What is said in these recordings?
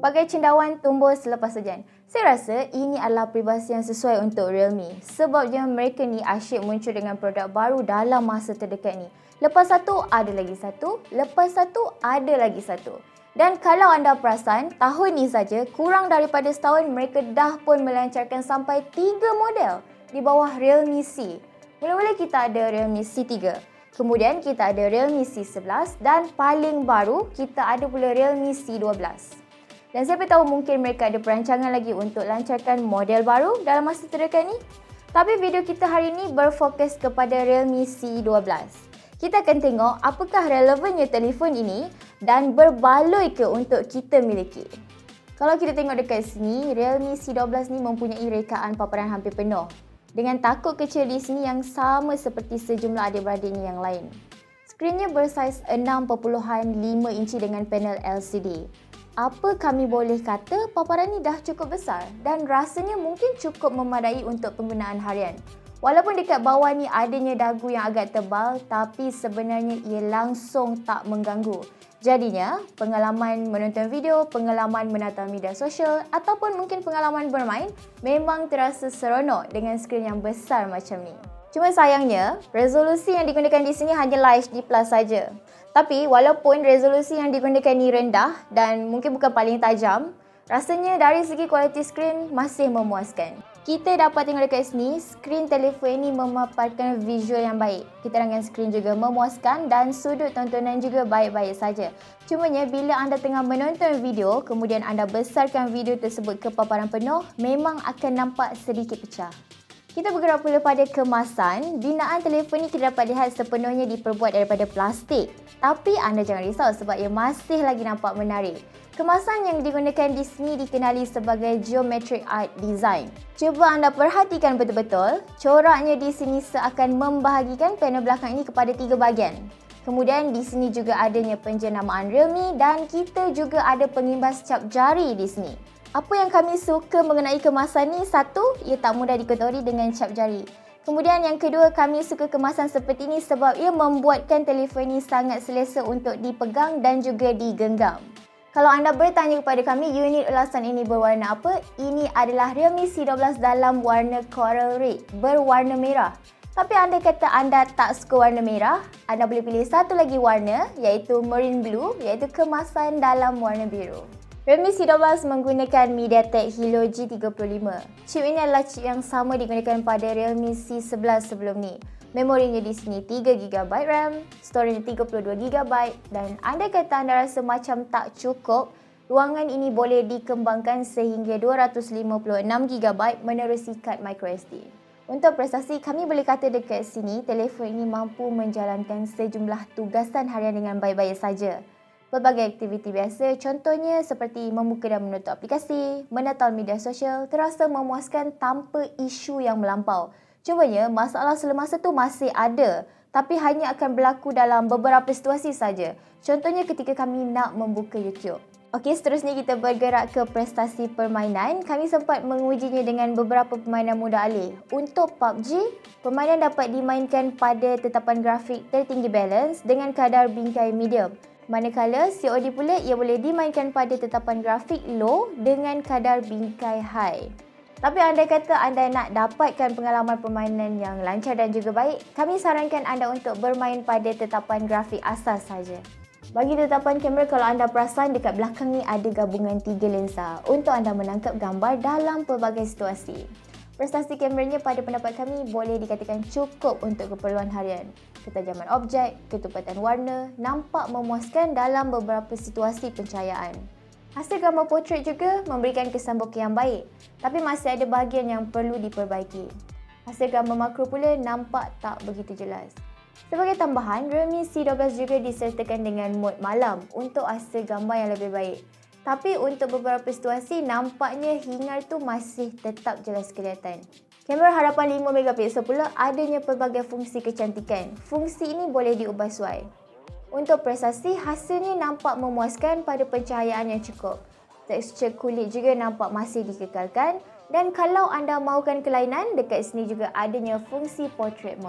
Bagai cendawan tumbuh selepas hujan. Saya rasa ini adalah peribahasa yang sesuai untuk Realme. Sebabnya mereka ni asyik muncul dengan produk baru dalam masa terdekat ni. Lepas satu, ada lagi satu. Lepas satu, ada lagi satu. Dan kalau anda perasan, tahun ni saja kurang daripada setahun mereka dah pun melancarkan sampai 3 model di bawah Realme C. Mula-mula kita ada Realme C3. Kemudian kita ada Realme C11 dan paling baru kita ada pula Realme C12. Dan siapa tahu mungkin mereka ada perancangan lagi untuk lancarkan model baru dalam masa terdekat ni. Tapi video kita hari ini berfokus kepada Realme C12. Kita akan tengok apakah relevannya telefon ini dan berbaloi ke untuk kita miliki. Kalau kita tengok dekat sini, Realme C12 ni mempunyai rekaan paparan hampir penuh dengan takuk kecil di sini yang sama seperti sejumlah adik-beradiknya yang lain. Skrinnya bersaiz 6.5 inci dengan panel LCD. Apa kami boleh kata, paparan ni dah cukup besar dan rasanya mungkin cukup memadai untuk penggunaan harian. Walaupun dekat bawah ni adanya dagu yang agak tebal, tapi sebenarnya ia langsung tak mengganggu. Jadinya, pengalaman menonton video, pengalaman menata media sosial ataupun mungkin pengalaman bermain memang terasa seronok dengan skrin yang besar macam ni. Cuma sayangnya, resolusi yang digunakan di sini hanyalah HD Plus saja. Tapi walaupun resolusi yang digunakan ni rendah dan mungkin bukan paling tajam, rasanya dari segi kualiti skrin masih memuaskan. Kita dapat tengok dekat sini, skrin telefon ini memaparkan visual yang baik. Keterangan skrin juga memuaskan dan sudut tontonan juga baik-baik saja. Cumanya bila anda tengah menonton video, kemudian anda besarkan video tersebut ke paparan penuh, memang akan nampak sedikit pecah. Kita bergerak pula pada kemasan. Binaan telefon ni kita dapat lihat sepenuhnya diperbuat daripada plastik. Tapi anda jangan risau sebab ia masih lagi nampak menarik. Kemasan yang digunakan di sini dikenali sebagai Geometric Art Design. Cuba anda perhatikan betul-betul, coraknya di sini seakan membahagikan panel belakang ini kepada 3 bahagian. Kemudian di sini juga adanya penjenamaan Realme dan kita juga ada pengimbas cap jari di sini. Apa yang kami suka mengenai kemasan ni, satu, ia tak mudah dikotori dengan cap jari. Kemudian yang kedua, kami suka kemasan seperti ini sebab ia membuatkan telefon ini sangat selesa untuk dipegang dan juga digenggam. Kalau anda bertanya kepada kami, unit ulasan ini berwarna apa? Ini adalah Realme C12 dalam warna Coral Red, berwarna merah. Tapi anda kata anda tak suka warna merah, anda boleh pilih satu lagi warna iaitu Marine Blue, iaitu kemasan dalam warna biru. Realme C12 menggunakan MediaTek Helio G35. Chip ini adalah chip yang sama digunakan pada Realme C11 sebelum ni. Memorinya di sini 3GB RAM, storage 32GB dan anda kata anda rasa macam tak cukup, ruangan ini boleh dikembangkan sehingga 256GB menerusi kad microSD. Untuk prestasi, kami boleh kata dekat sini telefon ini mampu menjalankan sejumlah tugasan harian dengan baik-baik saja. Pelbagai aktiviti biasa, contohnya seperti membuka dan menutup aplikasi, menata media sosial terasa memuaskan tanpa isu yang melampau. Cumanya, masalah semasa tu masih ada, tapi hanya akan berlaku dalam beberapa situasi saja. Contohnya ketika kami nak membuka YouTube. Okey, seterusnya kita bergerak ke prestasi permainan. Kami sempat mengujinya dengan beberapa permainan mudah alih. Untuk PUBG, permainan dapat dimainkan pada tetapan grafik tertinggi balance dengan kadar bingkai medium. Manakala COD pula ia boleh dimainkan pada tetapan grafik low dengan kadar bingkai high. Tapi anda kata anda nak dapatkan pengalaman permainan yang lancar dan juga baik, kami sarankan anda untuk bermain pada tetapan grafik asas saja. Bagi tetapan kamera, kalau anda perasan dekat belakang ni ada gabungan 3 lensa untuk anda menangkap gambar dalam pelbagai situasi. Prestasi kameranya pada pendapat kami boleh dikatakan cukup untuk keperluan harian. Ketajaman objek, ketepatan warna nampak memuaskan dalam beberapa situasi pencahayaan. Hasil gambar portrait juga memberikan kesan bokeh yang baik, tapi masih ada bahagian yang perlu diperbaiki. Hasil gambar makro pula nampak tak begitu jelas. Sebagai tambahan, Realme C12 juga disertakan dengan mod malam untuk hasil gambar yang lebih baik. Tapi untuk beberapa situasi, nampaknya hingar tu masih tetap jelas kelihatan. Kamera hadapan 5MP pula adanya pelbagai fungsi kecantikan. Fungsi ini boleh diubah sesuai. Untuk prestasi, hasilnya nampak memuaskan pada pencahayaan yang cukup. Tekstur kulit juga nampak masih dikekalkan. Dan kalau anda mahukan kelainan, dekat sini juga adanya fungsi portrait mode.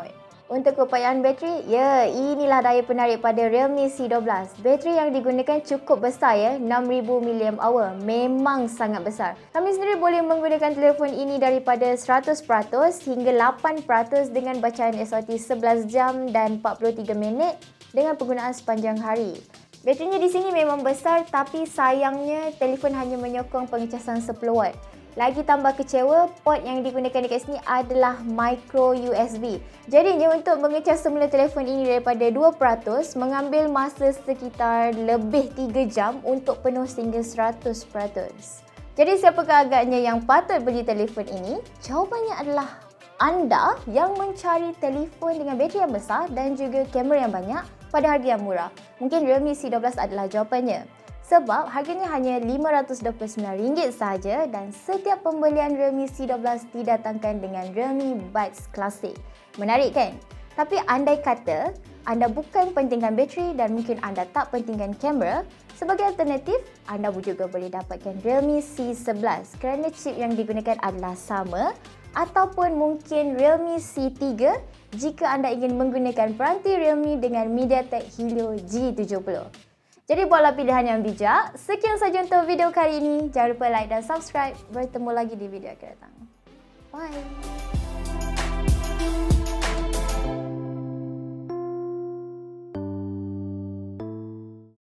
Untuk keupayaan bateri, ya inilah daya penarik pada Realme C12. Bateri yang digunakan cukup besar ya, 6000 mAh. Memang sangat besar. Kami sendiri boleh menggunakan telefon ini daripada 100% hingga 8% dengan bacaan SOT 11 jam dan 43 minit dengan penggunaan sepanjang hari. Baterinya di sini memang besar tapi sayangnya telefon hanya menyokong pengecasan 10 watt. Lagi tambah kecewa, port yang digunakan dekat sini adalah micro USB. Jadinya untuk mengecas semula telefon ini daripada 2% mengambil masa sekitar lebih 3 jam untuk penuh sehingga 100%. Jadi siapakah agaknya yang patut beli telefon ini? Jawapannya adalah anda yang mencari telefon dengan bateri yang besar dan juga kamera yang banyak pada harga yang murah. Mungkin Realme C12 adalah jawapannya. Sebab harganya hanya RM529 sahaja dan setiap pembelian Realme C12 didatangkan dengan Realme Buds Classic. Menarik kan? Tapi andai kata anda bukan pentingkan bateri dan mungkin anda tak pentingkan kamera, sebagai alternatif, anda juga boleh dapatkan Realme C11 kerana chip yang digunakan adalah sama, ataupun mungkin Realme C3 jika anda ingin menggunakan peranti Realme dengan MediaTek Helio G70. Jadi buatlah pilihan yang bijak. Sekian saja untuk video kali ini. Jangan lupa like dan subscribe. Bertemu lagi di video akan datang. Bye.